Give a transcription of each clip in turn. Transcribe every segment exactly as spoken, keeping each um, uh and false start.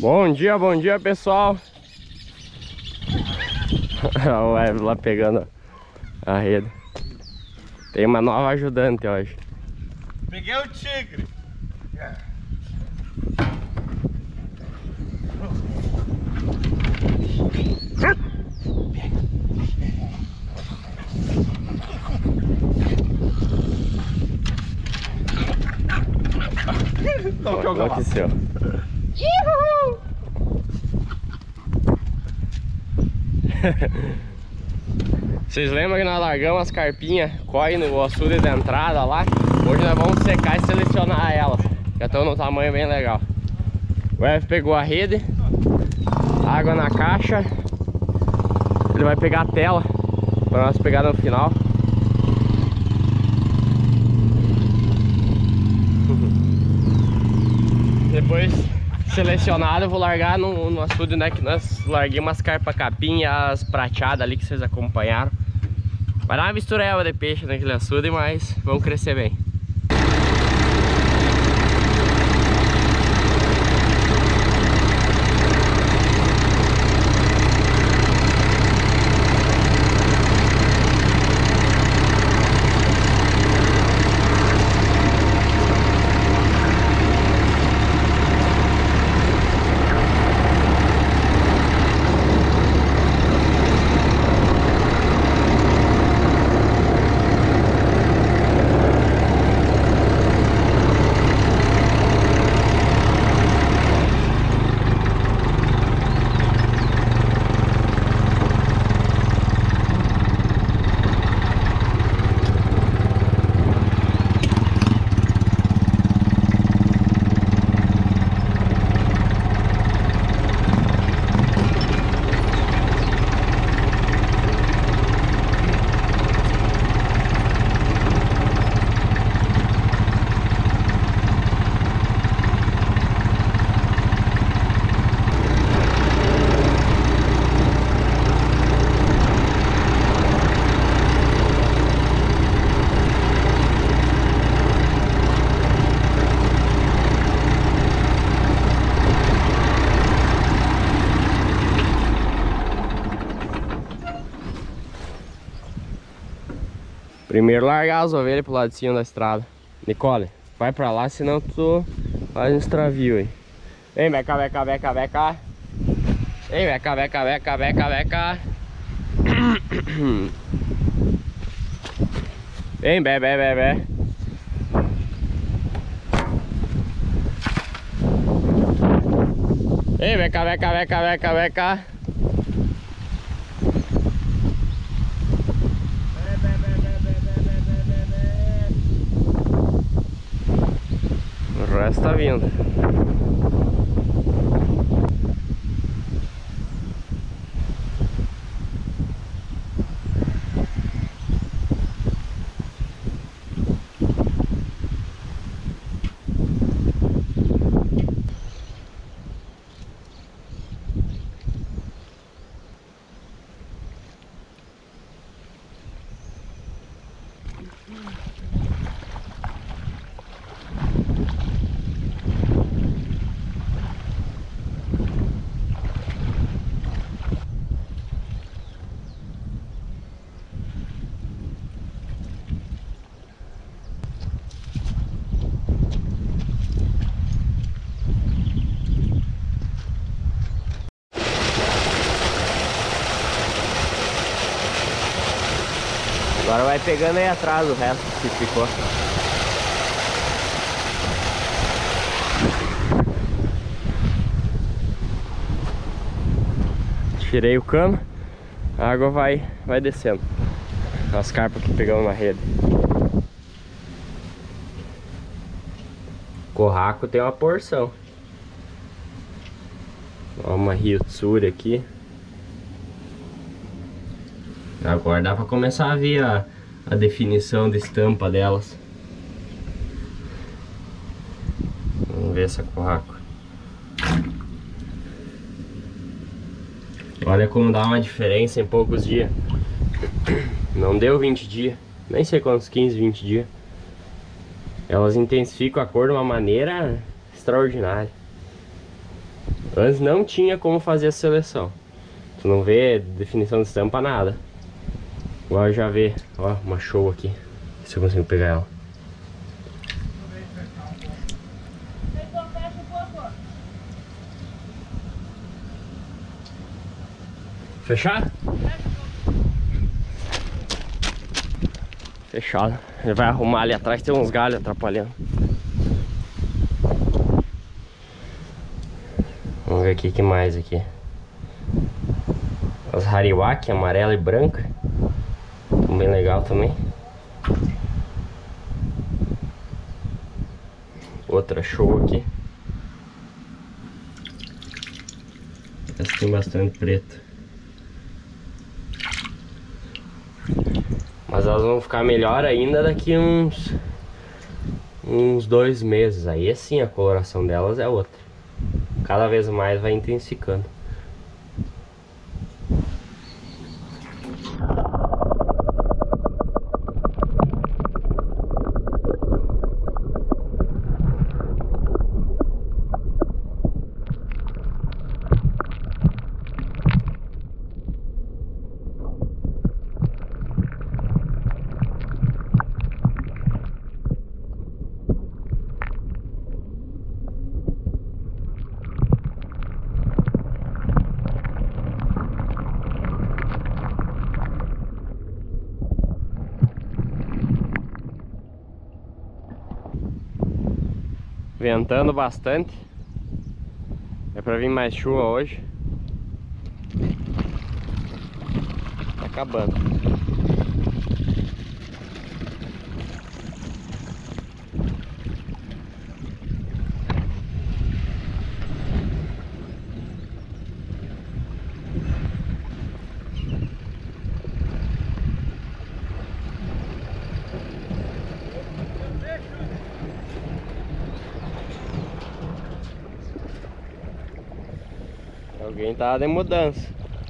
Bom dia, bom dia, pessoal. O Evelyn lá pegando a rede. Tem uma nova ajudante hoje. Peguei o tigre. Não, que aconteceu? Vocês lembram que nós largamos as carpinhas corre no açude da entrada lá? Hoje nós vamos secar e selecionar elas. Já estão no tamanho bem legal. O F pegou a rede, água na caixa. Ele vai pegar a tela para nós pegar no final. Depois selecionado eu vou largar no, no açude, né, que nós larguei umas carpas capinhas prateadas ali que vocês acompanharam. Vai dar uma mistureba de peixe naquele açude, mas vão crescer bem. Primeiro largar as ovelhas pro lado de cima da estrada. Nicole, vai pra lá, senão tu faz um extravio aí. Vem, vem cá, vem cá, vem cá, vem cá. Vem, vem cá, vem cá, vem cá, vem cá, vem cá. Vem, bé, bé, bé, bé. Vem, vem cá, vem cá, vem cá, vem cá, vem cá. O resto tá vindo. Agora vai pegando aí atrás o resto que ficou. Tirei o cano, a água vai, vai descendo. As carpas que pegamos na rede. Corraco tem uma porção. Ó, uma Ryutsuri aqui. Agora dá pra começar a ver a, a definição de estampa delas. Vamos ver essa corraco. Olha como dá uma diferença em poucos dias. Não deu vinte dias, nem sei quantos, quinze, vinte dias. Elas intensificam a cor de uma maneira extraordinária. Antes não tinha como fazer a seleção. Tu não vê definição de estampa, nada. Agora já vê, ó, uma show aqui. Se eu consigo pegar ela. Fechar? Fechado. Ele vai arrumar ali atrás, tem uns galhos atrapalhando. Vamos ver aqui que mais aqui. As Hariwaki, amarela e branca. Bem legal também. Outra show aqui. Essa tem bastante preto. Mas elas vão ficar melhor ainda daqui uns uns dois meses. Aí assim a coloração delas é outra. Cada vez mais vai intensificando. Ventando bastante. É pra vir mais chuva hoje. Tá acabando. Alguém tá de mudança.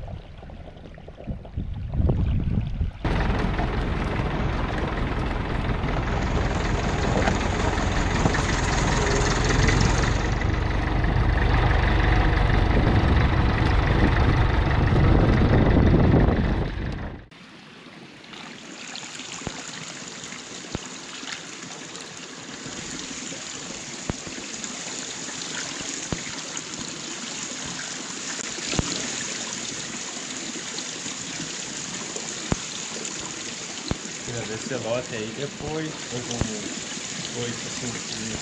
Esse lote aí depois, ou como foi que sentir.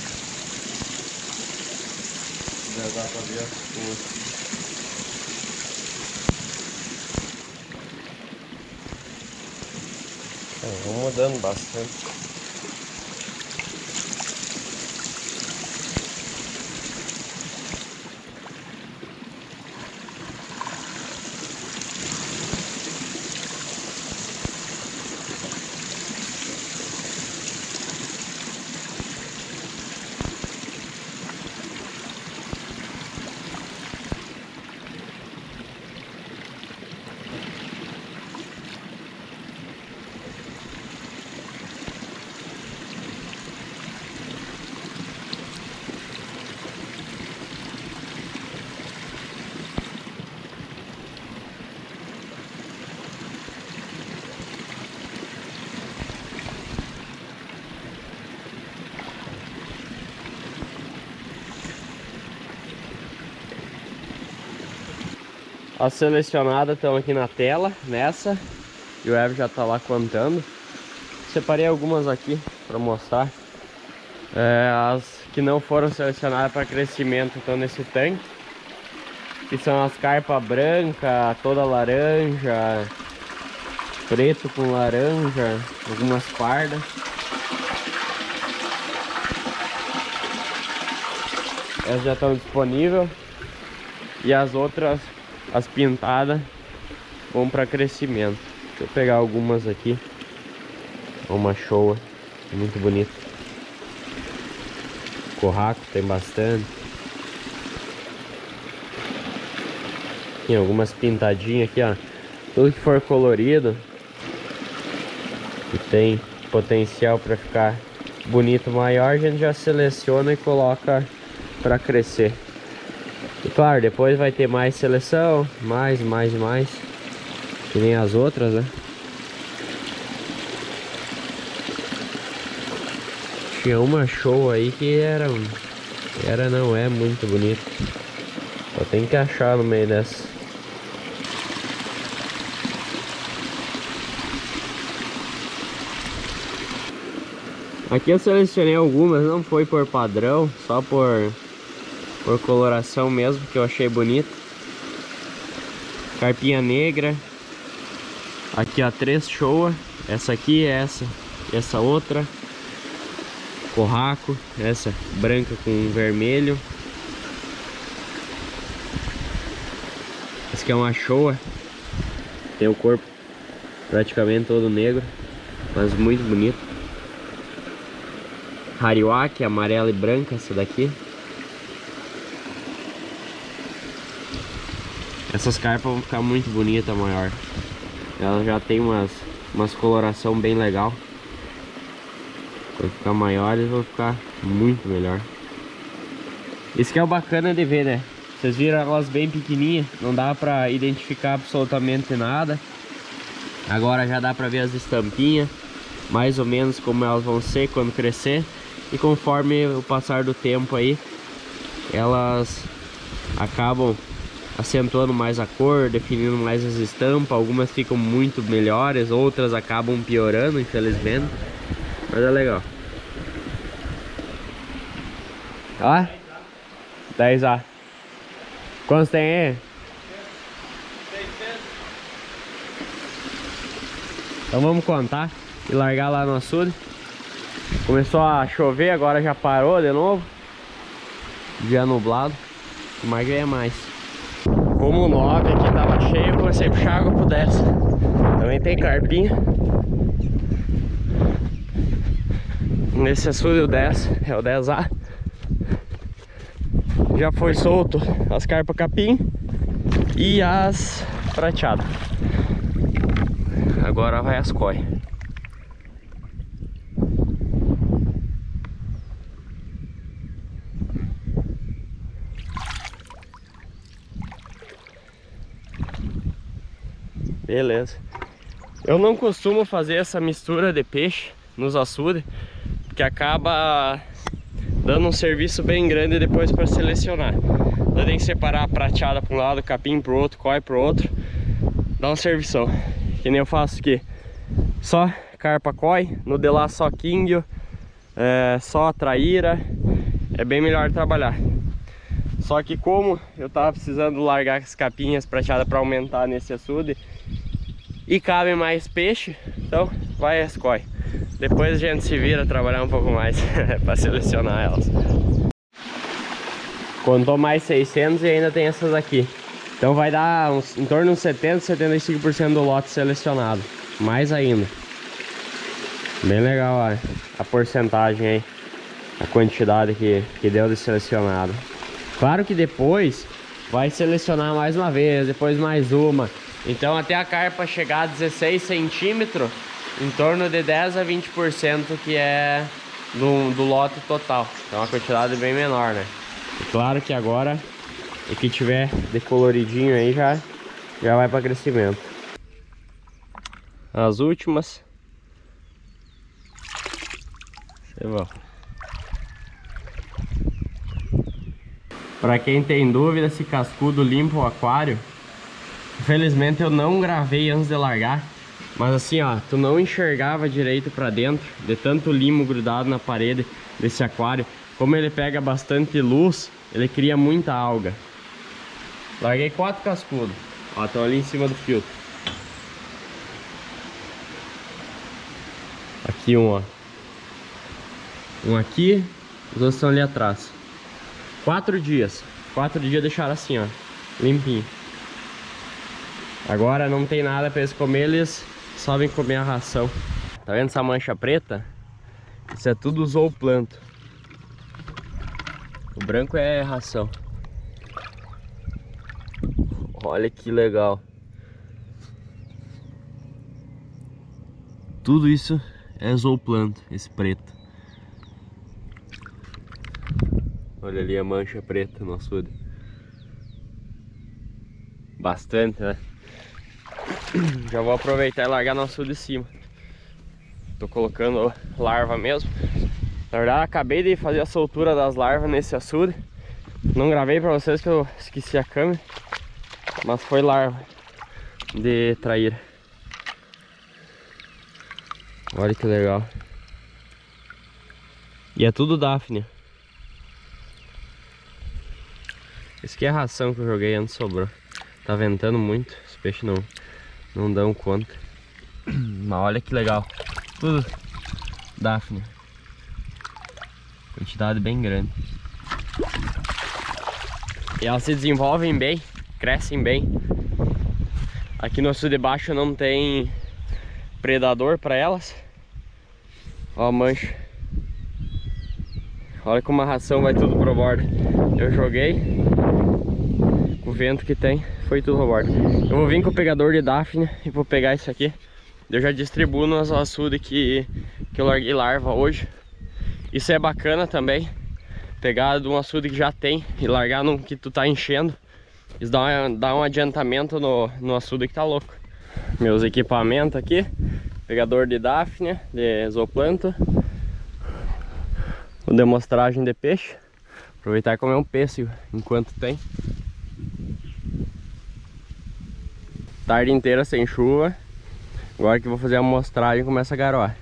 Já dá pra ver as cores. Vão mudando bastante. As selecionadas estão aqui na tela, nessa. E o Ev já tá lá contando. Separei algumas aqui para mostrar. É, as que não foram selecionadas para crescimento estão nesse tanque. Que são as carpas branca, toda laranja, preto com laranja, algumas pardas. Essas já estão disponíveis. E as outras, as pintadas, vão para crescimento. Deixa eu pegar algumas aqui. Uma show, muito bonita. Corraco tem bastante. Tem algumas pintadinhas aqui, ó. Tudo que for colorido e tem potencial para ficar bonito maior, a gente já seleciona e coloca para crescer. E claro, depois vai ter mais seleção, mais, mais, mais, que nem as outras, né? Tinha uma show aí que era, era não é muito bonito. Só tem que achar no meio dessa. Aqui eu selecionei algumas, não foi por padrão, só por, por coloração mesmo, que eu achei bonito. Carpinha negra. Aqui ó, três showa. Essa aqui, essa e essa outra. Corraco, essa branca com vermelho. Essa aqui é uma showa. Tem o corpo praticamente todo negro, mas muito bonito. Hariwaki, amarela e branca, essa daqui. Essas carpas vão ficar muito bonitas, maior. Ela já tem umas, umas coloração bem legal. Quando ficar maiores, vão ficar muito melhor. Isso que é o bacana de ver, né? Vocês viram elas bem pequenininhas, não dá pra identificar absolutamente nada. Agora já dá pra ver as estampinhas, mais ou menos como elas vão ser quando crescer. E conforme o passar do tempo aí, elas acabam acentuando mais a cor, definindo mais as estampas. Algumas ficam muito melhores, outras acabam piorando, infelizmente. Mas é legal. Ó, dez A. Quantos tem aí? Então vamos contar e largar lá no açude. Começou a chover, agora já parou de novo. Dia nublado. Mas ganha mais. Como o nove aqui tava cheio, eu comecei a puxar água pro dez. Também tem carpinha. Nesse açude o dez, é o dez A. Já foi solto as carpas capim e as prateadas. Agora vai as koi. Beleza. Eu não costumo fazer essa mistura de peixe nos açudes, que acaba dando um serviço bem grande depois para selecionar. Eu tenho que separar a prateada para um lado, capim para o outro, koi para o outro. Dá uma servição. Que nem eu faço aqui. Só carpa koi, no de lá só kingyo, é, só traíra. É bem melhor trabalhar. Só que como eu tava precisando largar as capinhas prateadas para aumentar nesse açude e cabe mais peixe, então vai as koi. Depois a gente se vira trabalhar um pouco mais para selecionar elas. Contou mais seiscentos e ainda tem essas aqui. Então vai dar uns, em torno de uns setenta, setenta e cinco por cento do lote selecionado. Mais ainda. Bem legal a, a porcentagem aí. A quantidade que, que deu de selecionado. Claro que depois vai selecionar mais uma vez, depois mais uma. Então até a carpa chegar a dezesseis centímetros, em torno de dez a vinte por cento que é do, do lote total. Então uma quantidade bem menor, né? E claro que agora o que tiver decoloridinho aí já, já vai para crescimento. As últimas. Você vai. Para quem tem dúvida se cascudo limpa o aquário, infelizmente eu não gravei antes de largar, mas assim ó, tu não enxergava direito para dentro de tanto limo grudado na parede desse aquário. Como ele pega bastante luz, ele cria muita alga. Larguei quatro cascudos, ó, estão ali em cima do filtro. Aqui um, ó, um aqui, os outros estão ali atrás. Quatro dias. Quatro dias deixaram assim, ó. Limpinho. Agora não tem nada pra eles comer, eles só vêm comer a ração. Tá vendo essa mancha preta? Isso é tudo zooplanto. O branco é ração. Olha que legal. Tudo isso é zooplanto, esse preto. Olha ali a mancha preta no açude. bastante, né? Já vou aproveitar e largar no açude de cima. Tô colocando larva mesmo. Na verdade, acabei de fazer a soltura das larvas nesse açude. Não gravei pra vocês que eu esqueci a câmera, mas foi larva de traíra. Olha que legal. E é tudo Daphnia. Esse aqui é a ração que eu joguei antes, sobrou. Tá ventando muito, os peixes não, não dão conta. Mas olha que legal. Tudo Daphnia. Quantidade bem grande. E elas se desenvolvem bem, crescem bem. Aqui no açude de baixo não tem predador para elas. Ó a mancha. Olha como a ração vai tudo pro bordo. Eu joguei, com o vento que tem, foi tudo pro bordo. Eu vou vir com o pegador de Daphnia e vou pegar isso aqui. Eu já distribuo nos açudes que, que eu larguei larva hoje. Isso é bacana também, pegar de um açude que já tem e largar num que tu tá enchendo. Isso dá, uma, dá um adiantamento no, no açude que tá louco. Meus equipamentos aqui, pegador de Daphnia, de zooplâncton, o demonstragem de peixe. Aproveitar e comer um pêssego enquanto tem. Tarde inteira sem chuva. Agora que eu vou fazer a amostragem começa a garoar.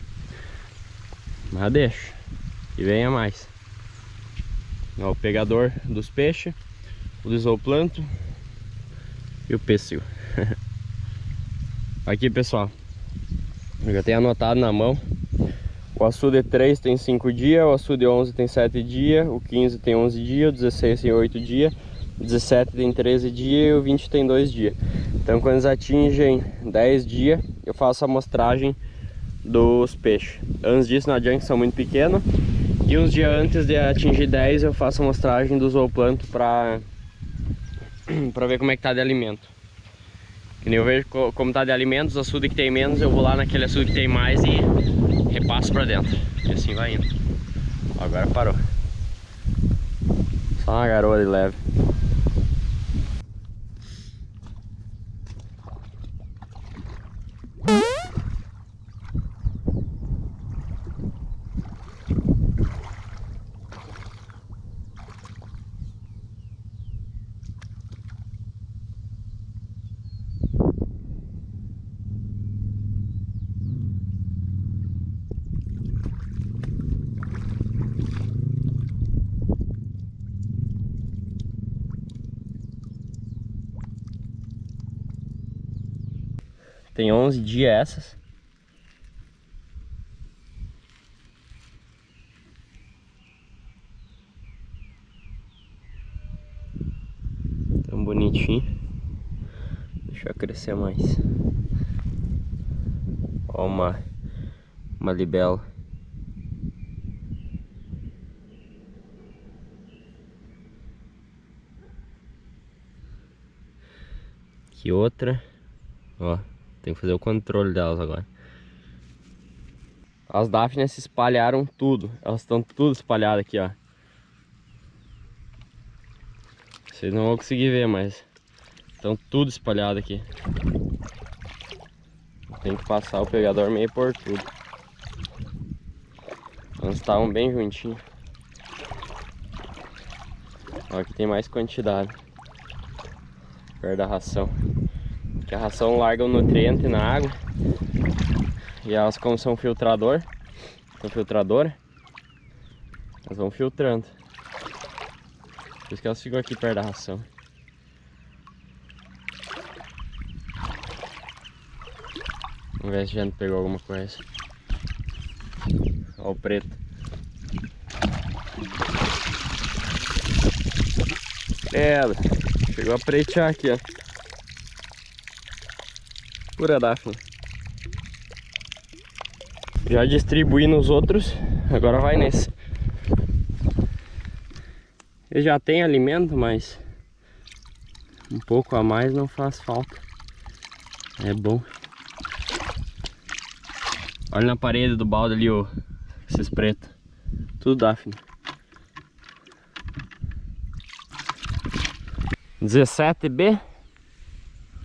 Mas deixa, que venha mais. Ó, o pegador dos peixes, o do zooplâncton e o pêssego. Aqui, pessoal, eu já tenho anotado na mão. O açude três tem cinco dias, o açude onze tem sete dias, o quinze tem onze dias, o dezesseis tem oito dias, o dezessete tem treze dias e o vinte tem dois dias. Então quando eles atingem dez dias, eu faço a amostragem dos peixes. Antes disso não adianta, que são muito pequenos. E uns dias antes de atingir dez, eu faço a amostragem do zooplâncton para para ver como é que tá de alimento. Que nem eu vejo como tá de alimento, os açudes que tem menos, eu vou lá naquele açude que tem mais e repasso pra dentro. E assim vai indo. Agora parou. Só uma garoa de leve. Tem onze dias essas. Tão bonitinho. Deixa eu crescer mais. Ó, uma, uma libela. Aqui outra. Ó. Tem que fazer o controle delas agora. As Daphnias se espalharam tudo. Elas estão tudo espalhadas aqui, ó. Vocês não vão conseguir ver, mas estão tudo espalhado aqui. Tem que passar o pegador meio por tudo. Elas estavam bem juntinhos. Ó, aqui tem mais quantidade. Perto da ração. Que a ração larga o nutriente na água. E elas, como são filtrador, são filtradora, elas vão filtrando. Por isso que elas ficam aqui perto da ração. Vamos ver se a gente pegou alguma coisa. Olha o preto. Ela chegou a pretear aqui, ó. Pura Daphnia. Já distribuí nos outros, agora vai nesse. Ele já tem alimento, mas um pouco a mais não faz falta. É bom. Olha na parede do balde ali, ó, esses pretos. Tudo Daphnia. dezessete B.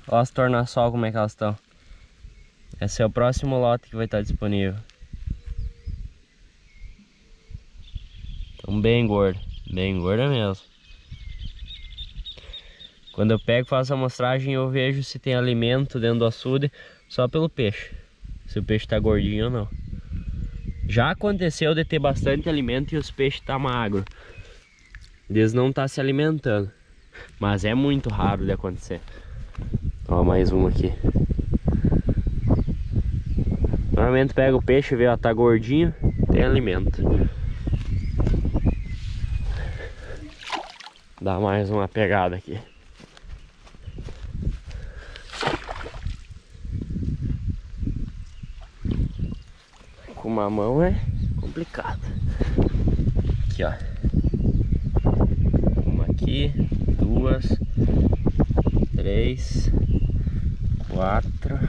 Olha as tornassol como é que elas estão. Esse é o próximo lote que vai estar disponível. Estão bem gordo, bem gorda mesmo. Quando eu pego e faço a amostragem, eu vejo se tem alimento dentro do açude só pelo peixe, se o peixe está gordinho ou não. Já aconteceu de ter bastante alimento e os peixes tá magro, eles não tá se alimentando, mas é muito raro de acontecer. Ó, mais um aqui. Normalmente pega o peixe e vê, ó, tá gordinho, tem alimento. Dá mais uma pegada aqui. Com uma mão é complicado. Aqui, ó. Uma aqui, duas, três, quatro.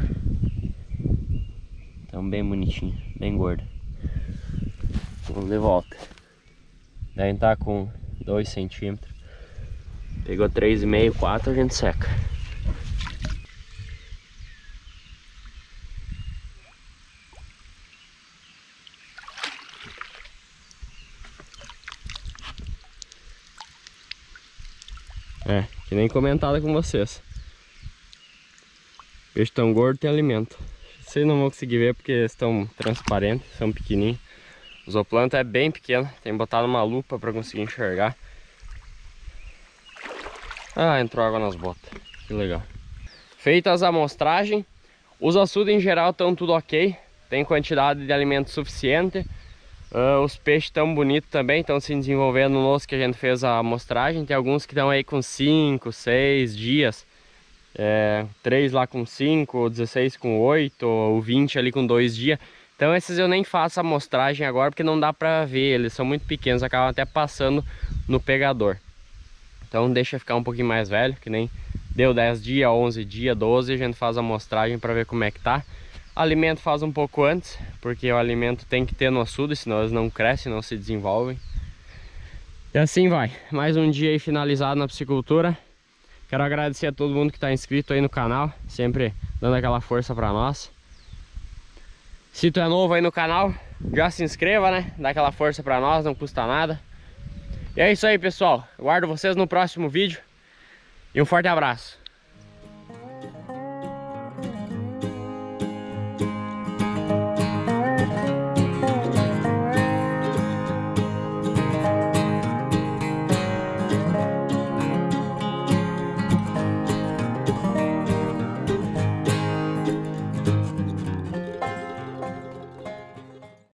Então bem bonitinho, bem gordo. Vamos de volta. Daí tá com dois centímetros. Pegou três e meio, quatro, a gente seca. É, que nem comentado com vocês. Peixe tão gordo tem alimento. Vocês não vão conseguir ver porque estão transparentes, são pequenininhos. O zooplâncton é bem pequeno, tem que botar numa lupa para conseguir enxergar. Ah, entrou água nas botas, que legal. Feitas a amostragem, os açudes em geral estão tudo ok, tem quantidade de alimento suficiente. Uh, os peixes estão bonitos também, estão se desenvolvendo no osso que a gente fez a amostragem. Tem alguns que estão aí com cinco, seis dias, é, três lá com cinco, dezesseis com oito, ou vinte ali com dois dias. Então esses eu nem faço a amostragem agora porque não dá pra ver, eles são muito pequenos, acabam até passando no pegador. Então deixa ficar um pouquinho mais velho, que nem deu dez dias, onze dias, doze, a gente faz a amostragem para ver como é que tá. Alimento faz um pouco antes, porque o alimento tem que ter no açude, senão eles não crescem, não se desenvolvem. E assim vai, mais um dia aí finalizado na piscicultura. Quero agradecer a todo mundo que está inscrito aí no canal, sempre dando aquela força para nós. Se tu é novo aí no canal, já se inscreva, né? Dá aquela força para nós, não custa nada. E é isso aí, pessoal. Aguardo vocês no próximo vídeo. E um forte abraço.